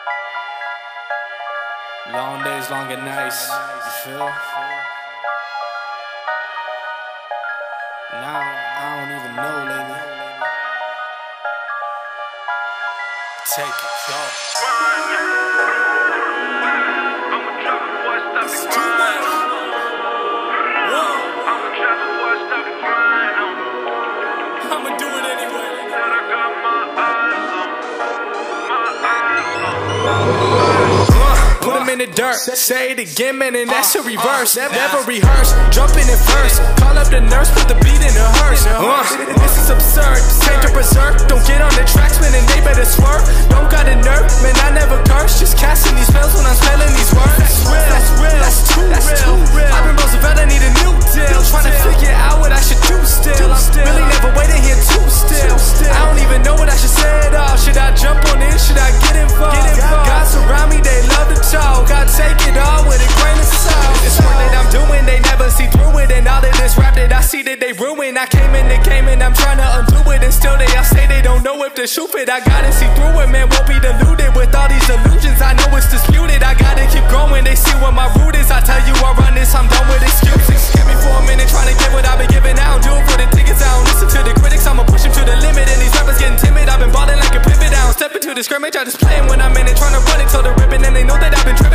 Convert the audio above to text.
Long days, longer nights, you feel? Now, I don't even know lately. Take it, go. It's too much. Whoa. I'ma do it anyway. Put 'em in the dirt, say it again, man, and that's a reverse. Never rehearse, jumping in first. Call up the nurse, put the beat in her hearse. This is absurd, take to berserk. Don't get on the tracks, man, and they better swerve. Don't got a nerve, man, I never curse. Just casting these spells when I'm spelling these words. That's real, that's too real. I've been Roosevelt, I need a new deal. Trying to figure out what I should do still. I'm really never waiting here too still. I don't even know what I should say at all. Should I jump on in? Should I get involved? God surround me, they love to talk. I take it all with a grain of salt. It's work that I'm doing, they never see through it. And all of this rap that I see that they ruin. I came in the game and I'm trying to undo it. And still they all say they don't know if the shoe fit. I gotta see through it, man, won't be deluded with all these illusions. I know it's disputed, I gotta keep growing. They see what my root is, I tell you I run this, I'm done with excuses. Give me for a minute, trying to get what I've been giving. I don't do it for the tickets, I don't listen to the critics. I'ma push them to the limit, and these rappers getting timid. I've been balling like a pivot, I don't step into the scrimmage. I just play 'em when I'm in it, trying to run it till the ribbon. And they know that I've been tripping.